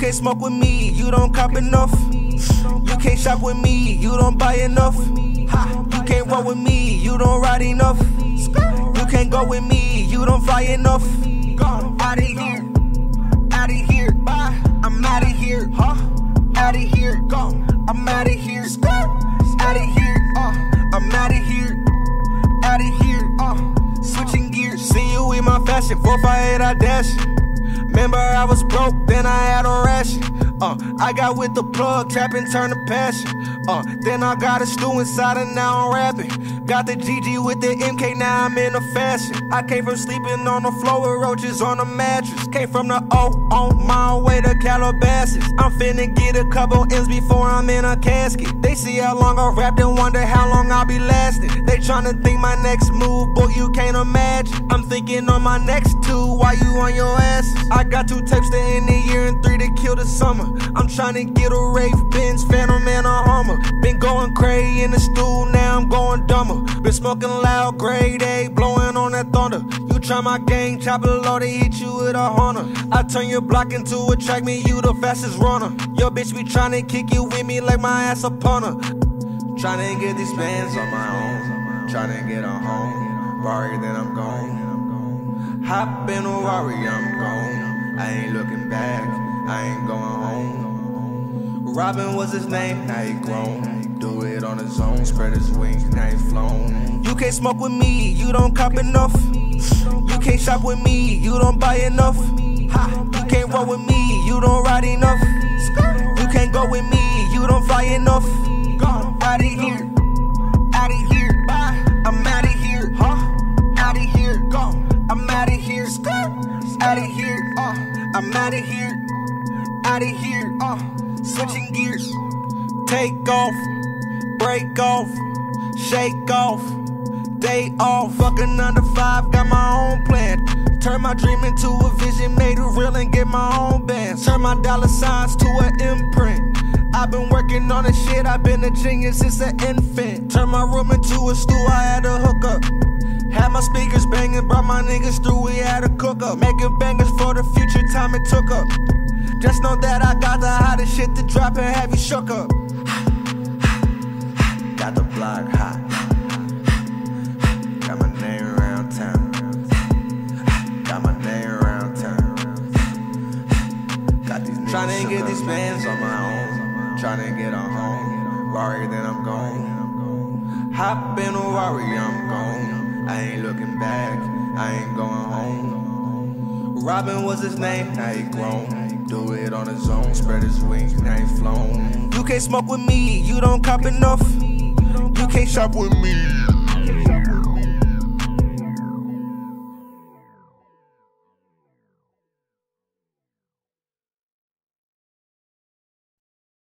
can't smoke with me, you don't cop enough. You can't shop with me, you don't buy enough. You can't roll with me, you don't ride enough. You can't go with me, you don't fly enough. Outta here, outta here, bye. I'm outta here, outta here, go. I'm outta here, outta here, I'm outta here, outta here, switching gears. See you in my fashion, 458 I dash it. Remember I was broke, then I had a ration. I got with the plug, trapping turn to passion. Then I got a stew inside and now I'm rapping. Got the GG with the MK, now I'm in a fashion. I came from sleeping on the floor with roaches on a mattress. Came from the O on my way to Calabasas. I'm finna get a couple M's before I'm in a casket. They see how long I rapped and wonder how long I'll be lasting. They tryna think my next move, boy, you can't imagine. I'm thinking on my next two, while you on your ass. I got 2 tapes to end the year and 3 to kill the summer. I'm tryna get a Wraith, Benz, Phantom, and a Hummer. Been going crazy in the stool, now I'm going dumber. Been smoking loud, grade A, blowing on that thunder. You try my gang, chop it low, they hit you with a Hunter. I turn your block into a track, me, you the fastest runner. Your bitch be tryna kick it with me like my ass a punter. Tryna get these bands on my own, tryna get on home. Rari, then I'm gone. Hop in a Rari, I'm gone. I ain't looking back, I ain't going home. Robin was his name, now he grown. Do it on his own, spread his wings, now he flown. You can't smoke with me, you don't cop enough. You can't shop with me, you don't buy enough. You can't roll with me, you don't ride enough. You can't go with me, you don't fly enough. Outta here, outta here, bye. I'm outta here, outta here, go. I'm outta here, outta here, I'm outta here, outta here, switching gears. Take off, break off, shake off, day off. Fuck a 9 to 5, got my own plan. Turn my dream into a vision, made it real and get my own bands. Turn my dollar signs to an imprint. I've been working on this shit, I've been a genius since an infant. Turn my room into a stew, I had to hook up. Had my speakers banging, brought my niggas through, we had a cook up. Making bangers for the future, time it took up. Just know that I got the hottest shit to drop and have you shook up. Got the block hot. Got my name around town. Got my name around town. Got these niggas tryna get these bands on my own. Tryna get on home. Rari, then I'm gone. Hop in a Rari, I'm gone. I ain't looking back, I ain't going home. Robin was his name, now he grown. Do it on his own, spread his wings, now he flown. You can't smoke with me, you don't cop enough. You can't shop with me.